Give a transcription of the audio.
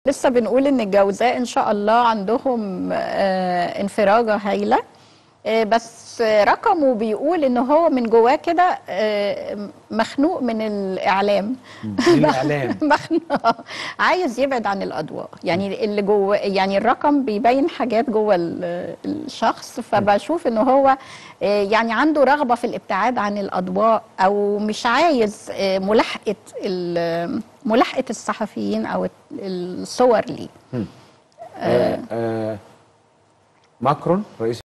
لسه بنقول ان الجوزاء ان شاء الله عندهم انفراجه هايله، بس رقمه بيقول ان هو من جواه كده مخنوق من الاعلام. من الاعلام. مخنوق، عايز يبعد عن الاضواء، يعني اللي جوه، يعني الرقم بيبين حاجات جوه الشخص، فبشوف ان هو يعني عنده رغبه في الابتعاد عن الاضواء، او مش عايز ملاحقه الصحفيين او الصور ليه. ماكرون رئيس